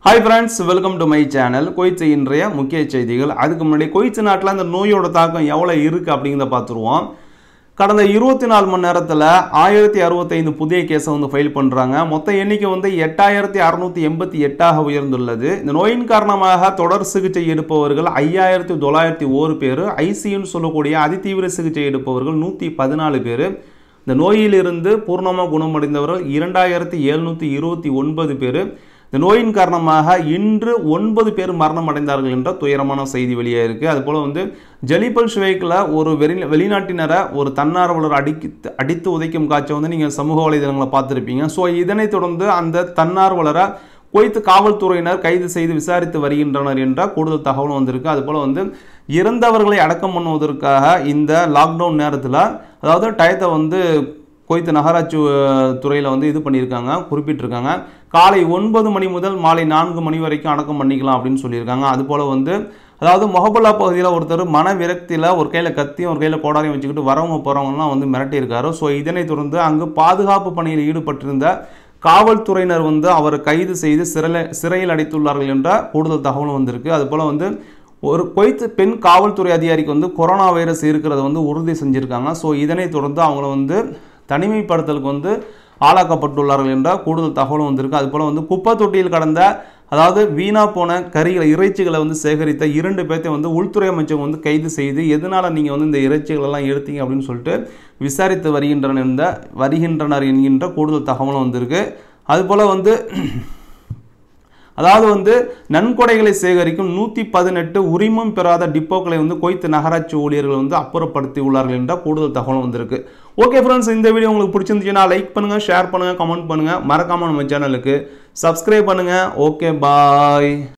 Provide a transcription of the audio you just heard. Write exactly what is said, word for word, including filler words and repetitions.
Hi friends, welcome to my channel. Kuwait இன்றைய முக்கிய செய்திகள். அதுக்கு முன்னாடி குவைத் நாட்டுல அந்த நோயோட தாக்கம் எவ்வளவு இருக்கு அப்படிங்கறத பாத்துருவோம். கடந்த இருபத்தி நான்கு மணி நேரத்துல ஆயிரத்து அறுபத்தி ஐந்து புதிய கேஸ் வந்து ஃபைல் பண்றாங்க. மொத்த எண்ணிக்கை வந்து எட்டாயிரத்து அறுநூற்று எண்பத்தி எட்டு ஆக உயர்ந்துள்ளது. இந்த நோயின் காரணமாக தொடர் சிகிச்சை எடுப்பவர்கள் ஐயாயிரத்து தொள்ளாயிரத்து ஒன்று பேர், ஐசியூ ன்னு சொல்லக்கூடிய அதிதீவிர சிகிச்சை எடுப்பவர்கள் நூற்று பதினான்கு பேர், இந்த நோயிலிருந்து பூர்ணமாக குணமடைந்தவர்கள் இரண்டாயிரத்து எழுநூற்று இருபத்தி ஒன்பது பேர், இந்த நோயின் காரணமாக இன்று ஒன்பது பேர் மரணம் அடைந்தார்கள் என்ற துயரமான செய்தி வெளியே இருக்கு. அதுபோல வந்து ஜலிபல் ஷுவைக்கில் ஒரு வெளி வெளிநாட்டினரை ஒரு தன்னார்வலர் அடிக்கி அடித்து உதைக்கும் காட்சி வந்து நீங்கள் சமூக வலைதளங்களை பார்த்துருப்பீங்க. ஸோ இதனைத் தொடர்ந்து அந்த தன்னார்வலரை குவைத் காவல்துறையினர் கைது செய்து விசாரித்து வருகின்றனர் என்ற கூடுதல் தகவலும் வந்திருக்கு. அதுபோல் வந்து இறந்தவர்களை அடக்கம் பண்ணுவதற்காக இந்த லாக்டவுன் நேரத்தில், அதாவது டயத்தை வந்து குவைத் நகராட்சி துறையில் வந்து இது பண்ணியிருக்காங்க, குறிப்பிட்டிருக்காங்க. காலை ஒன்பது மணி முதல் மாலை நான்கு மணி வரைக்கும் அடக்கம் பண்ணிக்கலாம் அப்படின்னு சொல்லியிருக்காங்க. அதுபோல் வந்து அதாவது மொஹபல்லா பகுதியில் ஒருத்தர் மன விரக்தியில் ஒரு கையில் கத்தியும் ஒரு கையில் கோடாரையும் வச்சுக்கிட்டு வரவங்க போகிறவங்கலாம் வந்து மிரட்டியிருக்காரு. ஸோ இதனை தொடர்ந்து அங்கு பாதுகாப்பு பணியில் ஈடுபட்டிருந்த காவல்துறையினர் வந்து அவரை கைது செய்து சிறையில் சிறையில் அடைத்துள்ளார்கள் என்ற கூடுதல் தகவலும் வந்திருக்கு. அதுபோல் வந்து ஒரு குவைத் பெண் காவல்துறை அதிகாரிக்கு வந்து கொரோனா வைரஸ் இருக்கிறத வந்து உறுதி செஞ்சுருக்காங்க. ஸோ இதனை தொடர்ந்து அவங்கள வந்து தனிமைப்படுத்தலுக்கு வந்து ஆளாக்கப்பட்டுள்ளார்கள் என்ற கூடுதல் தகவலும் வந்திருக்கு. அதுபோல் வந்து குப்பை தொட்டியில் கடந்த, அதாவது வீணா போன கறிகளை இறைச்சிகளை வந்து சேகரித்த இரண்டு பேர்த்தை வந்து உள்துறை அமைச்சர் வந்து கைது செய்து எதனால் நீங்கள் வந்து இந்த இறைச்சிகளெல்லாம் எடுத்தீங்க அப்படின்னு சொல்லிட்டு விசாரித்து வருகின்றனர் என்ற வருகின்றனர் என்கின்ற கூடுதல் தகவலும் வந்திருக்கு. அதுபோல் வந்து அதாவது வந்து நன்கொடைகளை சேகரிக்கும் நூற்றி பதினெட்டு உரிமம் பெறாத டிப்போக்களை வந்து குவைத் நகராட்சி ஊழியர்கள் வந்து அப்புறப்படுத்தி உள்ளார்கள் என்ற கூடுதல் தகவல் வந்திருக்கு. ஓகே ஃப்ரெண்ட்ஸ், இந்த வீடியோ உங்களுக்கு பிடிச்சிருந்துச்சுன்னா லைக் பண்ணுங்கள், ஷேர் பண்ணுங்கள், கமெண்ட் பண்ணுங்கள், மறக்காமல் நம்ம சேனலுக்கு சப்ஸ்கிரைப் பண்ணுங்கள். ஓகே, பாய்.